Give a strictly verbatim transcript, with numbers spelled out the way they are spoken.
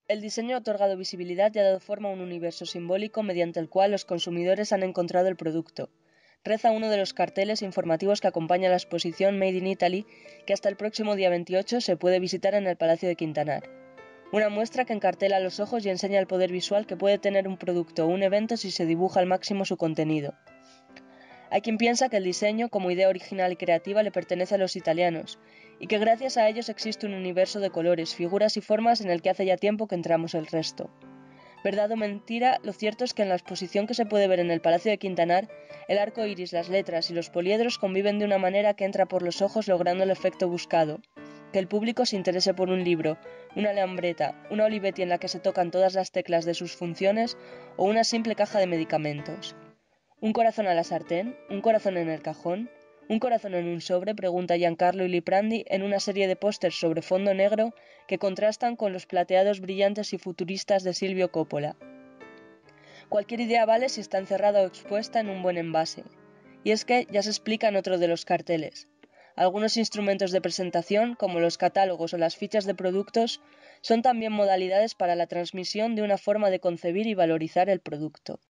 El diseño ha otorgado visibilidad y ha dado forma a un universo simbólico mediante el cual los consumidores han encontrado el producto. Reza uno de los carteles informativos que acompaña la exposición Made in Italy, que hasta el próximo día veintiocho se puede visitar en el Palacio de Quintanar. Una muestra que encartela los ojos y enseña el poder visual que puede tener un producto o un evento si se dibuja al máximo su contenido. Hay quien piensa que el diseño, como idea original y creativa, le pertenece a los italianos, y que gracias a ellos existe un universo de colores, figuras y formas en el que hace ya tiempo que entramos el resto. Verdad o mentira, lo cierto es que en la exposición que se puede ver en el Palacio de Quintanar, el arco iris, las letras y los poliedros conviven de una manera que entra por los ojos logrando el efecto buscado. Que el público se interese por un libro, una lambreta, una Olivetti en la que se tocan todas las teclas de sus funciones o una simple caja de medicamentos. ¿Un corazón a la sartén? ¿Un corazón en el cajón? ¿Un corazón en un sobre?, pregunta Giancarlo Liprandi en una serie de pósters sobre fondo negro que contrastan con los plateados brillantes y futuristas de Silvio Coppola. Cualquier idea vale si está encerrada o expuesta en un buen envase. Y es que ya se explica en otro de los carteles. Algunos instrumentos de presentación, como los catálogos o las fichas de productos, son también modalidades para la transmisión de una forma de concebir y valorizar el producto.